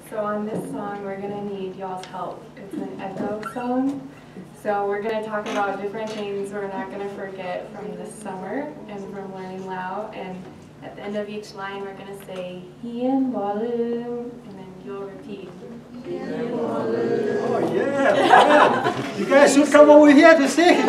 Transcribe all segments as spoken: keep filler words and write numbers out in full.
So on this song, we're going to need y'all's help. It's an echo song. So we're going to talk about different things we're not going to forget from this summer and from learning Lao. And at the end of each line, we're going to say, Hien Volume, and then you'll repeat. Oh, yeah, yeah. You guys should come over here to sing.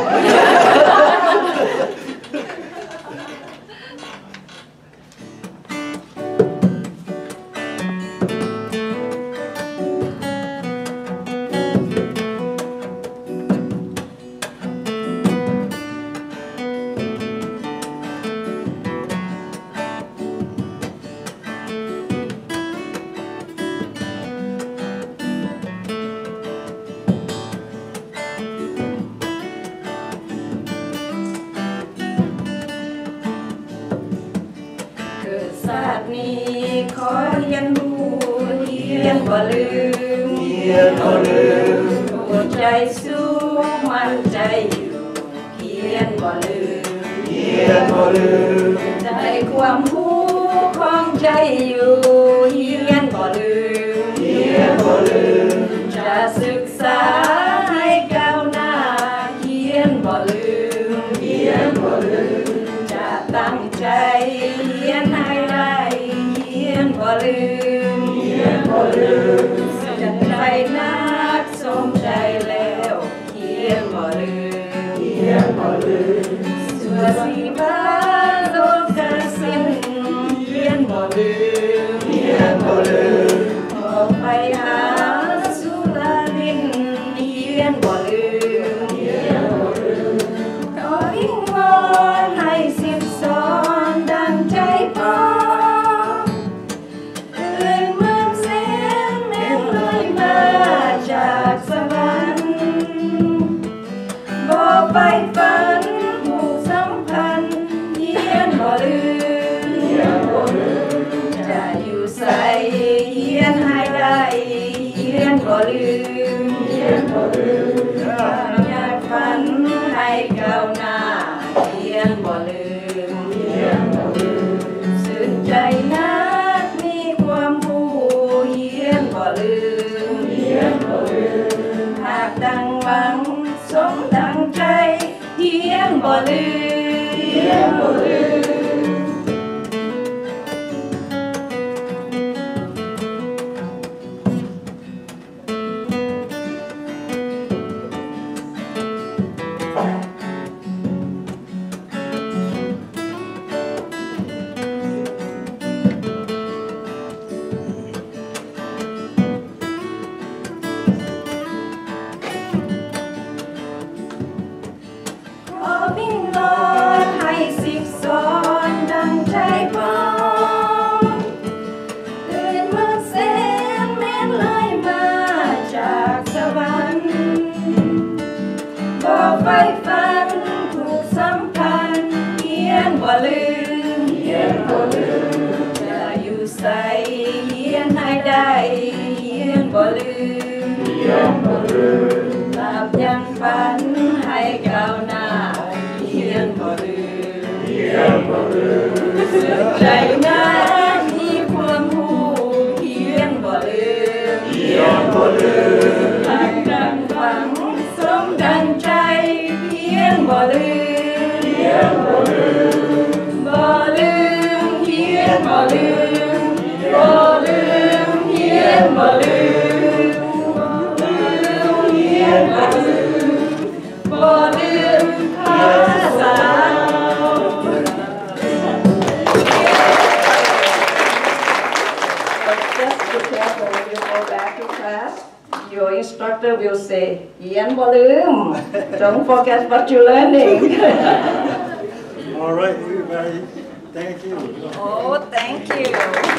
ศาสตร์นี้ขอเรียนรู้เรียนบ่ลืมเรียนบ่ลืมหัวใจสู้มั่นใจอยู่เรียนบ่ลืมเรียนบ่ลืมใจความรู้ของใจอยู่เรียนบ่ลืมเรียนบ่ลืมจะศึกษาให้ก้าวหน้าเรียนบ่ลืมเรียนบ่ลืมจะตั้งใจเรียนให้ได้เรียนบ่ลืมเรียนบ่ลืมจะใจนักสมใจแล้วเรียนบ่ลืมเรียนบ่ลืมสัวสีบ้าโลกสิ้นเรียนบ่ลืมเรียนบ่ลืมออกไปหาสุราลินเรียนบ่ลืมเรียนบ่ลืมขอวิงวอนให้สิบสอนดังใจพอเอ่ยเมืองแสนแม่นลอยมาจากสวรรค์บ่ไปฝันผู้สัมพันธ์เรียนบ่ลืมเรียนบ่ลืมจะอยู่ใส่เรียนให้ได้เรียนบ่ลืมเรียนบ่ลืมอยากฝันให้ก้าวหน้าเรียนบ่ลืมเรียนบ่ลืมสื่นใจนักมีความรู้เรียนบ่ลืมเรียนบ่ลืมหากดังหวังสมดังใจเรียนบ่ลืมเรียนบ่ลืมขอวิงวอนให้สิบสอนดังใจพร้อมเอ่ยเมืองแสนแม่นลอยมาจากสวรรค์บ่ไปฝันถูกสัมพันธ์เรียนบ่ลืมเรียนบ่ลืมจะอยู่ใส่เรียนให้ได้เรียนบ่ลืมเรียนบ่ลืมหลับยังฝันให้ก้าวหน้าเรียนบ่ลืมเรียนบ่ลืมสึกใจนักมีความรู้เรียนบ่ลืมเรียนบ่ลืมหากดังหวังสมดังใจเรียนบ่ลืมเรียนบ่ลืมบ่ลืมเรียนบ่ลืมบ่ลืมเรียนบ่ลืมบ่ลืมเรียนบ่ลืมบ่ลืมภาษาJust be careful when you go back to class. Your instructor will say, Yen Bolum, don't forget what you're learning. All right, everybody. Thank you. Oh, thank you.